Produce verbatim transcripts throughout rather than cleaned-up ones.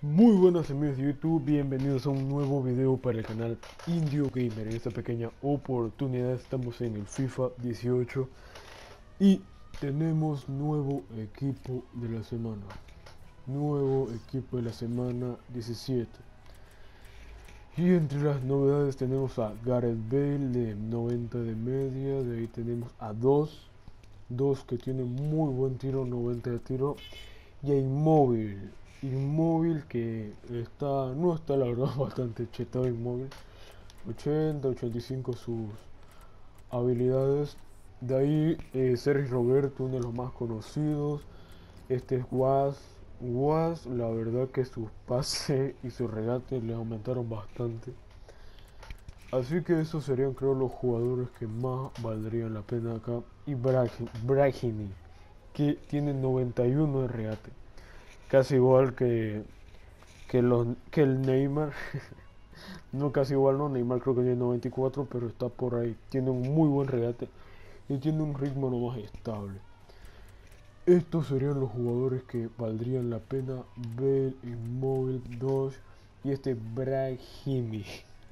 Muy buenas amigos de YouTube, bienvenidos a un nuevo video para el canal Indio Gamer. En esta pequeña oportunidad estamos en el FIFA dieciocho y tenemos nuevo equipo de la semana. Nuevo equipo de la semana diecisiete. Y entre las novedades tenemos a Gareth Bale de noventa de media, de ahí tenemos a dos, dos que tienen muy buen tiro, noventa de tiro, y a Inmóvil, Inmóvil que está, no está la verdad bastante chetado Inmóvil, ochenta, ochenta y cinco sus habilidades. De ahí eh, Sergio Roberto, uno de los más conocidos. Este es Was. Was, la verdad que sus pases y su regate le aumentaron bastante. Así que esos serían creo los jugadores que más valdrían la pena acá. Y Brahimi, que tiene noventa y uno de regate. Casi igual que, que, los, que el Neymar. No casi igual, no. Neymar creo que tiene noventa y cuatro, pero está por ahí. Tiene un muy buen regate y tiene un ritmo no más estable. Estos serían los jugadores que valdrían la pena ver en Móvil dos y este Brahimi.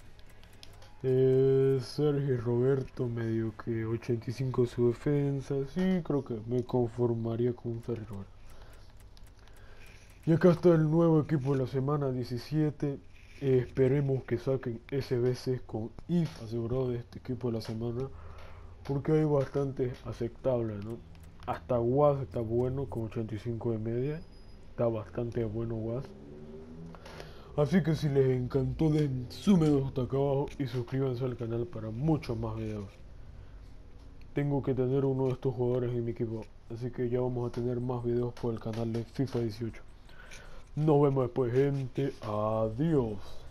Eh, Sergio Roberto medio que ochenta y cinco su defensa. Sí, creo que me conformaría con Sergio Roberto. Y acá está el nuevo equipo de la semana diecisiete. Eh, esperemos que saquen S B C con I F asegurado de este equipo de la semana, porque hay bastante aceptable, ¿no? Hasta Was está bueno con ochenta y cinco de media. Está bastante bueno Was. Así que si les encantó, den su me gusta acá abajo y suscríbanse al canal para muchos más videos. Tengo que tener uno de estos jugadores en mi equipo, así que ya vamos a tener más videos por el canal de FIFA dieciocho. Nos vemos después, gente. Adiós.